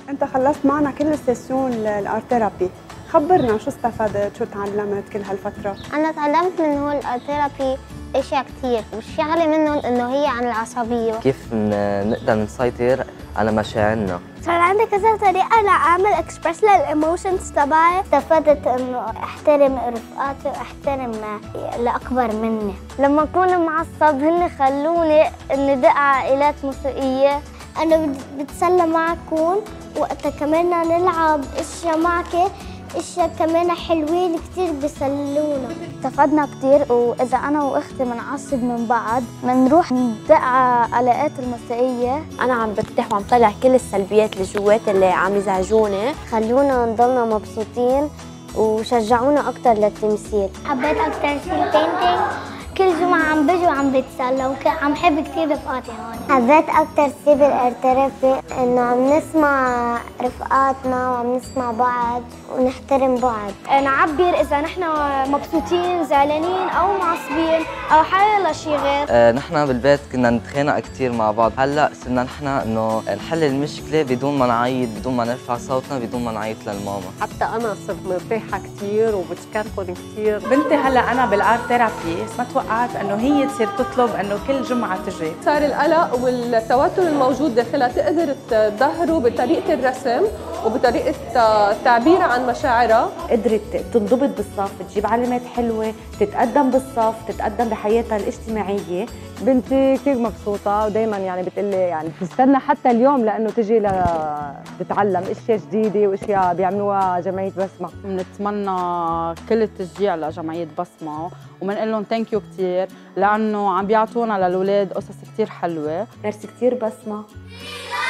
انت خلصت معنا كل السيسيون الارت ثيرابي، خبرنا شو استفدت، شو تعلمت كل هالفترة؟ أنا تعلمت من هو الارت ثيرابي أشياء كثير، والشغلة منهم إنه هي عن العصبية، كيف نقدر نسيطر على مشاعرنا. صار عندي كذا طريقة لأعمل اكسبرس للإيموشنز تبعي. استفدت إنه أحترم رفقاتي وأحترم الأكبر مني. لما أكون معصب هن خلوني إني دق عائلات موسيقية. أنا بتسلى معكم وقتها كمان نلعب أشياء معك، اشياء كمان حلوين كثير بيسلونا. استفدنا كثير، واذا انا واختي بنعصب من بعض بنروح ندق على علاقات الموسيقيه. انا عم بفتح وعم طلع كل السلبيات اللي جواتي اللي عم يزعجوني، خلونا نضلنا مبسوطين وشجعونا اكثر للتمثيل. حبيت اكثر شيء البينتينج، كل جمعة عم بيجوا وعم بتسلى وعم حب كثير رفقاتي هون. حبيت أكثر شيء بالارت ثيرابي إنه عم نسمع رفقاتنا وعم نسمع بعض ونحترم بعض. نعبر إذا نحن مبسوطين زعلانين أو معصبين أو حالة شيء غير. نحن بالبيت كنا نتخانق كثير مع بعض، هلا صرنا نحن انه نحل المشكله بدون ما نعيط، بدون ما نرفع صوتنا، بدون ما نعيط للماما. حتى انا صرت مرتاحه كثير وبشكركم كثير. بنتي هلا انا بالارت ثيرابي ما توقعت انه هي تصير تطلب انه كل جمعه تجي. صار القلق والتوتر الموجود داخلها تقدر تظهره بطريقه الرسم وبطريقه تعبيرها عن مشاعرها. قدرت تنضبط بالصف، تجيب علامات حلوه، تتقدم بالصف، تتقدم بحياتها الاجتماعيه. بنتي كثير مبسوطه ودائما يعني بتقلي يعني بتستنى حتى اليوم لانه تجي تتعلم اشياء جديده واشياء بيعملوها جمعيه بسمه. بنتمنى كل التشجيع لجمعيه بسمه وبنقول لهم ثانك يو كثير لانه عم بيعطونا للاولاد قصص كثير حلوه. ميرسي كثير بسمه.